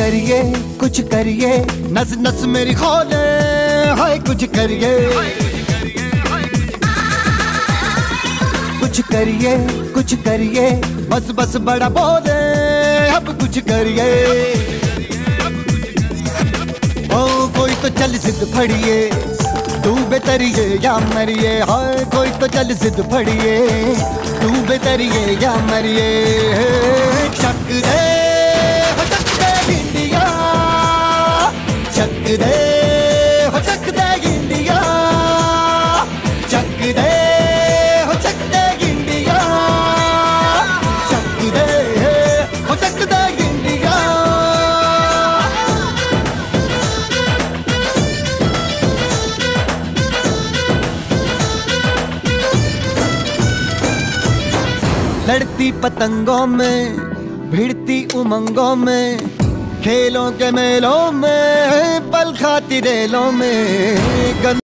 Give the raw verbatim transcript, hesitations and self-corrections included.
करिए कुछ करिए, नस नस मेरी खोले, हाय कुछ करिए कुछ करिए कुछ करिए, बस बस बड़ा बोले, अब कुछ करिए। ओ कोई तो चल जिद फड़िए, तू बेतरिए या मरिए, हाय कोई तो चल जिद फड़िए, तू बेतरिए या मरिए। चक दे हो चक दे इंडिया, चक दे हो चक दे इंडिया, चक दे हो चक दे इंडिया, चक दे हो चक दे इंडिया। लड़ती पतंगों में, भिड़ती उमंगों में, खेलों के मेलों में, पल खाती रेलों में।